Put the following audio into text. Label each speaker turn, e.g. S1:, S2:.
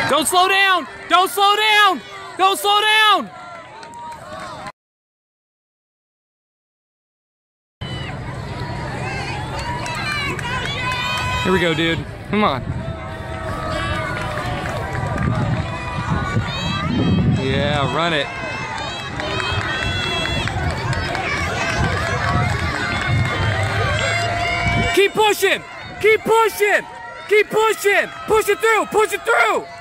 S1: Don't slow down! Don't slow down! Don't slow down! Here we go, dude. Come on. Yeah, run it. Keep pushing! Keep pushing! Keep pushing! Push it through! Push it through!